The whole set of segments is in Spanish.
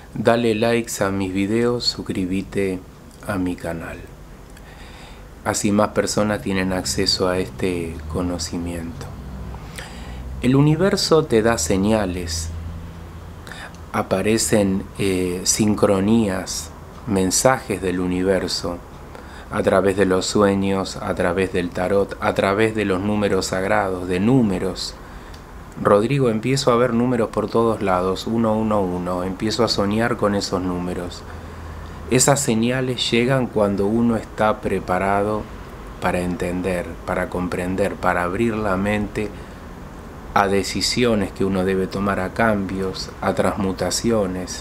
Dale likes a mis videos, suscríbete a mi canal. Así más personas tienen acceso a este conocimiento. El universo te da señales, aparecen sincronías, mensajes del universo a través de los sueños, a través del tarot, a través de los números sagrados, de números. Rodrigo, empiezo a ver números por todos lados, 111, empiezo a soñar con esos números. Esas señales llegan cuando uno está preparado para entender, para comprender, para abrir la mente a decisiones que uno debe tomar, a cambios, a transmutaciones.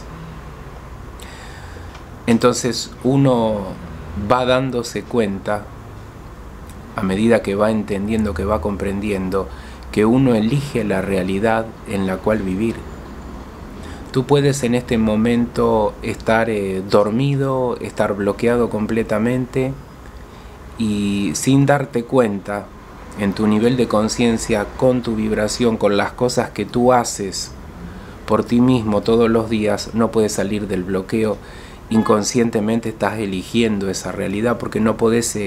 Entonces uno va dándose cuenta, a medida que va entendiendo, que va comprendiendo, que uno elige la realidad en la cual vivir. Tú puedes en este momento estar dormido, estar bloqueado completamente y sin darte cuenta, en tu nivel de conciencia, con tu vibración, con las cosas que tú haces por ti mismo todos los días, no puedes salir del bloqueo. Inconscientemente estás eligiendo esa realidad porque no podés,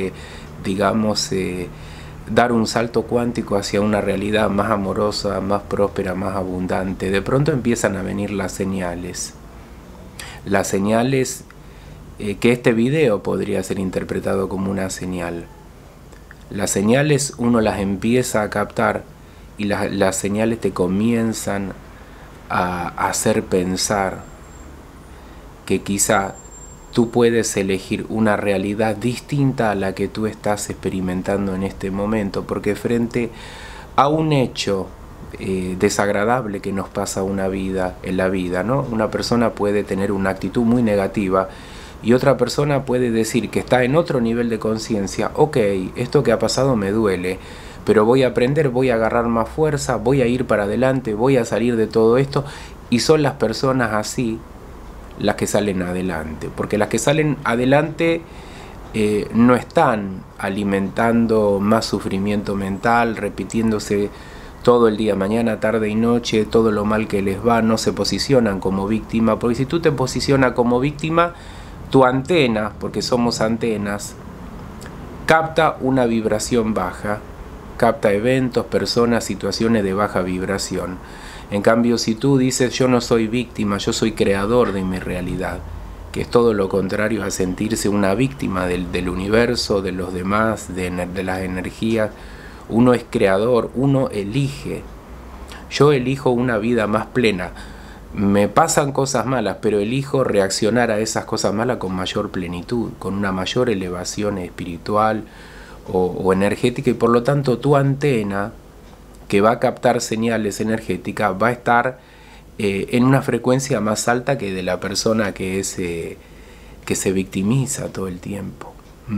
dar un salto cuántico hacia una realidad más amorosa, más próspera, más abundante. De pronto empiezan a venir las señales. Las señales que este video podría ser interpretado como una señal. Las señales uno las empieza a captar y las señales te comienzan a hacer pensar que quizá tú puedes elegir una realidad distinta a la que tú estás experimentando en este momento, porque frente a un hecho desagradable que nos pasa en la vida, ¿no? Una persona puede tener una actitud muy negativa y otra persona puede decir que está en otro nivel de conciencia: ok, esto que ha pasado me duele, pero voy a aprender, voy a agarrar más fuerza, voy a ir para adelante, voy a salir de todo esto. Y son las personas así las que salen adelante, porque las que salen adelante no están alimentando más sufrimiento mental, repitiéndose todo el día, mañana, tarde y noche, todo lo mal que les va. No se posicionan como víctima, porque si tú te posicionas como víctima, tu antena, porque somos antenas, capta una vibración baja, capta eventos, personas, situaciones de baja vibración. En cambio, si tú dices: yo no soy víctima, yo soy creador de mi realidad, que es todo lo contrario a sentirse una víctima del universo, de los demás, de las energías. Uno es creador, uno elige. Yo elijo una vida más plena. Me pasan cosas malas, pero elijo reaccionar a esas cosas malas con mayor plenitud, con una mayor elevación espiritual o energética, y por lo tanto tu antena, que va a captar señales energéticas, va a estar en una frecuencia más alta que de la persona que se victimiza todo el tiempo.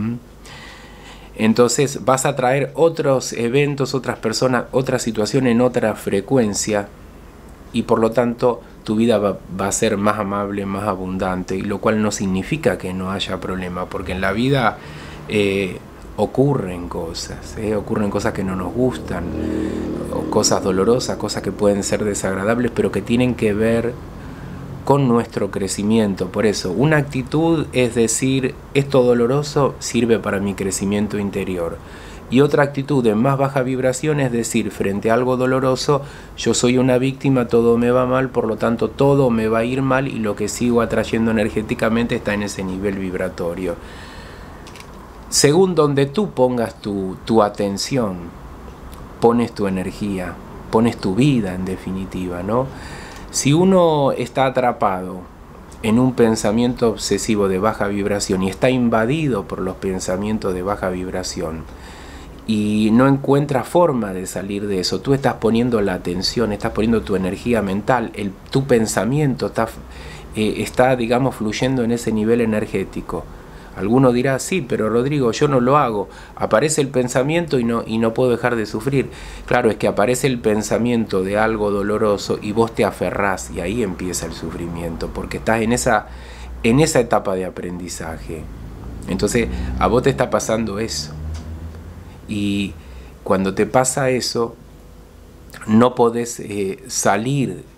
Entonces vas a traer otros eventos, otras personas, otra situación en otra frecuencia, y por lo tanto tu vida va a ser más amable, más abundante, y lo cual no significa que no haya problema, porque en la vida ocurren cosas que no nos gustan, cosas dolorosas, cosas que pueden ser desagradables, pero que tienen que ver con nuestro crecimiento. Por eso, una actitud es decir: esto doloroso sirve para mi crecimiento interior. Y otra actitud en más baja vibración es decir: frente a algo doloroso, yo soy una víctima, todo me va mal, por lo tanto todo me va a ir mal, y lo que sigo atrayendo energéticamente está en ese nivel vibratorio. Según donde tú pongas tu atención, pones tu energía, pones tu vida en definitiva, ¿no? Si uno está atrapado en un pensamiento obsesivo de baja vibración y está invadido por los pensamientos de baja vibración y no encuentra forma de salir de eso, tú estás poniendo la atención, estás poniendo tu energía mental, tu pensamiento está, digamos, fluyendo en ese nivel energético. Alguno dirá: sí, pero Rodrigo, yo no lo hago. Aparece el pensamiento y no puedo dejar de sufrir. Claro, es que aparece el pensamiento de algo doloroso y vos te aferrás, y ahí empieza el sufrimiento, porque estás en esa etapa de aprendizaje. Entonces a vos te está pasando eso, y cuando te pasa eso no podés salir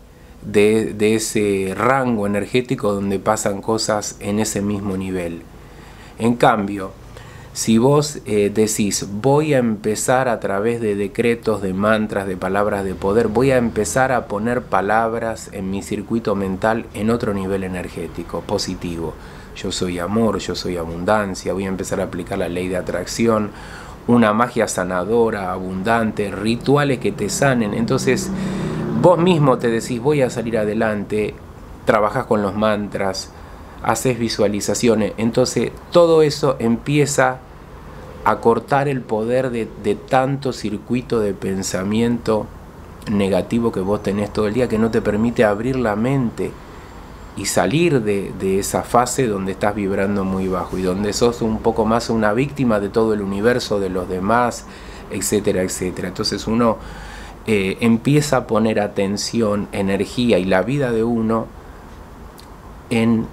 de ese rango energético donde pasan cosas en ese mismo nivel. En cambio, si vos decís, voy a empezar a través de decretos, de mantras, de palabras de poder, voy a empezar a poner palabras en mi circuito mental en otro nivel energético, positivo. Yo soy amor, yo soy abundancia, voy a empezar a aplicar la ley de atracción, una magia sanadora, abundante, rituales que te sanen. Entonces, vos mismo te decís, voy a salir adelante, trabajás con los mantras, haces visualizaciones, entonces todo eso empieza a cortar el poder de tanto circuito de pensamiento negativo que vos tenés todo el día, que no te permite abrir la mente y salir de esa fase donde estás vibrando muy bajo y donde sos un poco más una víctima de todo el universo, de los demás, etcétera, etcétera. Entonces uno empieza a poner atención, energía y la vida de uno en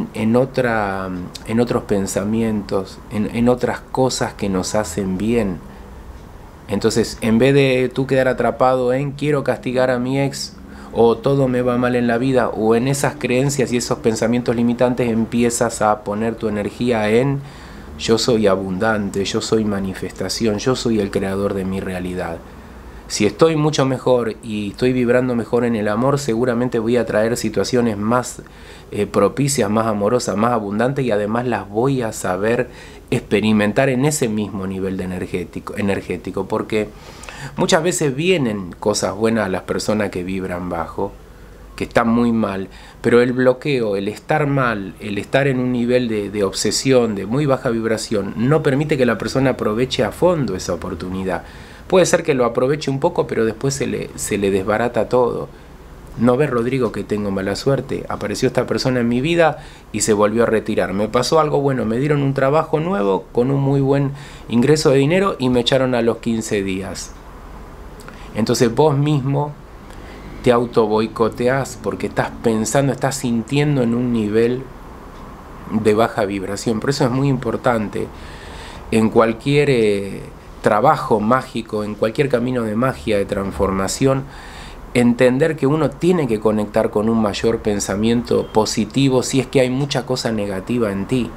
otros pensamientos, en otras cosas que nos hacen bien. Entonces, en vez de tú quedar atrapado en quiero castigar a mi ex, o todo me va mal en la vida, o en esas creencias y esos pensamientos limitantes, empiezas a poner tu energía en yo soy abundante, yo soy manifestación, yo soy el creador de mi realidad. Si estoy mucho mejor y estoy vibrando mejor en el amor, seguramente voy a traer situaciones más propicias, más amorosas, más abundantes, y además las voy a saber experimentar en ese mismo nivel de energético, porque muchas veces vienen cosas buenas a las personas que vibran bajo, que están muy mal, pero el bloqueo, el estar mal, el estar en un nivel de obsesión, de muy baja vibración, no permite que la persona aproveche a fondo esa oportunidad. Puede ser que lo aproveche un poco, pero después se le desbarata todo. ¿No ves, Rodrigo, que tengo mala suerte? Apareció esta persona en mi vida y se volvió a retirar. Me pasó algo bueno, me dieron un trabajo nuevo con un muy buen ingreso de dinero y me echaron a los 15 días. Entonces vos mismo te auto boicoteás porque estás pensando, estás sintiendo en un nivel de baja vibración. Por eso es muy importante en cualquier trabajo mágico, en cualquier camino de magia, de transformación, entender que uno tiene que conectar con un mayor pensamiento positivo si es que hay mucha cosa negativa en ti.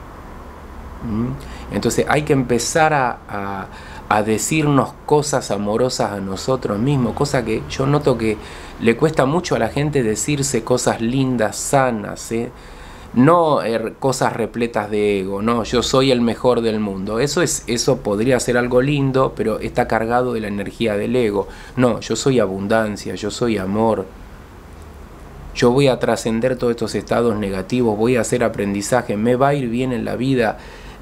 Entonces hay que empezar a decirnos cosas amorosas a nosotros mismos, cosa que yo noto que le cuesta mucho a la gente decirse cosas lindas, sanas, no cosas repletas de ego, no, yo soy el mejor del mundo. Eso podría ser algo lindo, pero está cargado de la energía del ego. No, yo soy abundancia, yo soy amor. Yo voy a trascender todos estos estados negativos, voy a hacer aprendizaje, me va a ir bien en la vida,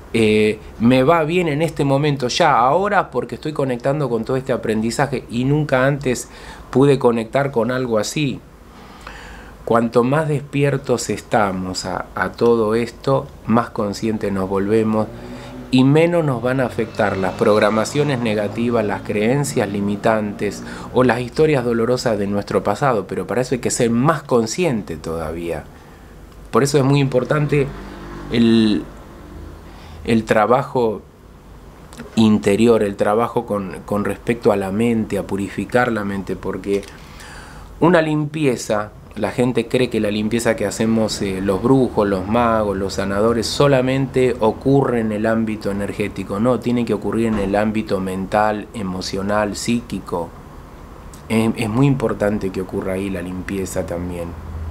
me va bien en este momento, ya, ahora, porque estoy conectando con todo este aprendizaje y nunca antes pude conectar con algo así. Cuanto más despiertos estamos a todo esto, más conscientes nos volvemos y menos nos van a afectar las programaciones negativas, las creencias limitantes o las historias dolorosas de nuestro pasado. Pero para eso hay que ser más consciente todavía. Por eso es muy importante el trabajo interior, el trabajo con respecto a la mente, a purificar la mente, porque una limpieza... La gente cree que la limpieza que hacemos los brujos, los magos, los sanadores solamente ocurre en el ámbito energético. No, tiene que ocurrir en el ámbito mental, emocional, psíquico. Es muy importante que ocurra ahí la limpieza también.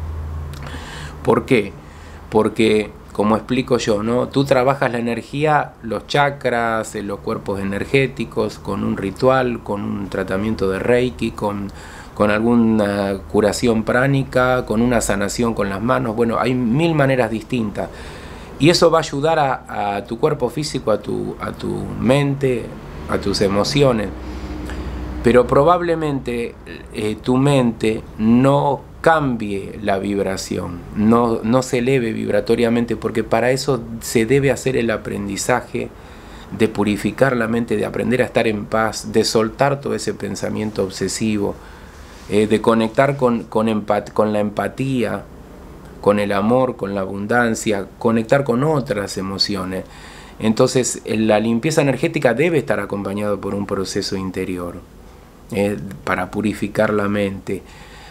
¿Por qué? Porque, como explico yo, ¿no? Tú trabajas la energía, los chakras, los cuerpos energéticos, con un ritual, con un tratamiento de Reiki, con alguna curación pránica, con una sanación con las manos. Bueno, hay 1000 maneras distintas. Y eso va a ayudar a tu cuerpo físico, a tu mente, a tus emociones. Pero probablemente tu mente no cambie la vibración, no se eleve vibratoriamente, porque para eso se debe hacer el aprendizaje de purificar la mente, de aprender a estar en paz, de soltar todo ese pensamiento obsesivo, de conectar con la empatía, con el amor, con la abundancia, conectar con otras emociones. Entonces la limpieza energética debe estar acompañada por un proceso interior para purificar la mente.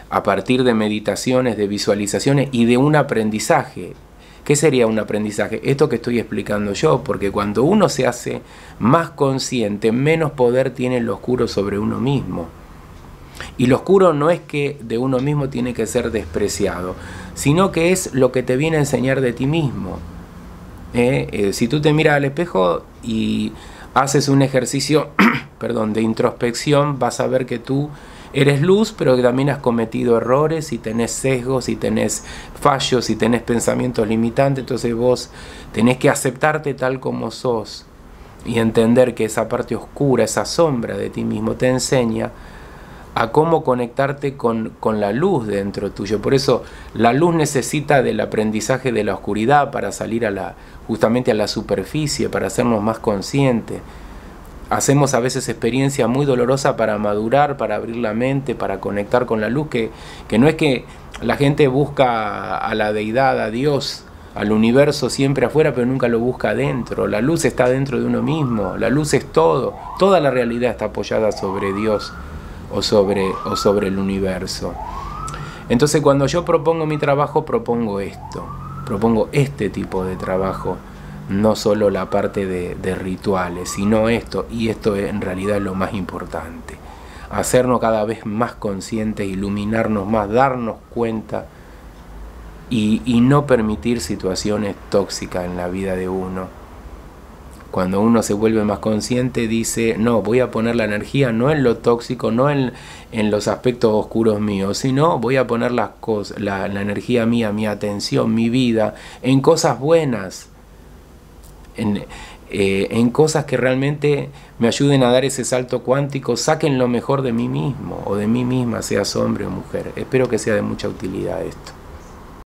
a partir de meditaciones, de visualizaciones y de un aprendizaje. ¿Qué sería un aprendizaje? Esto que estoy explicando yo, porque cuando uno se hace más consciente, menos poder tiene el oscuro sobre uno mismo. Y lo oscuro no es que de uno mismo tiene que ser despreciado, sino que es lo que te viene a enseñar de ti mismo. Si tú te miras al espejo y haces un ejercicio de introspección, vas a ver que tú eres luz, pero que también has cometido errores y tenés sesgos y tenés fallos y tenés pensamientos limitantes. Entonces vos tenés que aceptarte tal como sos y entender que esa parte oscura, esa sombra de ti mismo te enseña a cómo conectarte con la luz dentro tuyo. Por eso la luz necesita del aprendizaje de la oscuridad para salir justamente a la superficie, para hacernos más conscientes. Hacemos a veces experiencia muy dolorosa para madurar, para abrir la mente, para conectar con la luz, que no es que la gente busca a la deidad, a Dios, al universo siempre afuera, pero nunca lo busca adentro. La luz está dentro de uno mismo, la luz es todo, toda la realidad está apoyada sobre Dios o sobre el universo. Entonces cuando yo propongo mi trabajo, propongo esto, propongo este tipo de trabajo. No solo la parte de rituales, sino esto, y esto en realidad es lo más importante. Hacernos cada vez más conscientes, iluminarnos más, darnos cuenta y no permitir situaciones tóxicas en la vida de uno. Cuando uno se vuelve más consciente, dice, no, voy a poner la energía no en lo tóxico, no en los aspectos oscuros míos, sino voy a poner la energía mía, mi atención, mi vida, en cosas buenas. En cosas que realmente me ayuden a dar ese salto cuántico, saquen lo mejor de mí mismo o de mí misma, seas hombre o mujer. Espero que sea de mucha utilidad esto.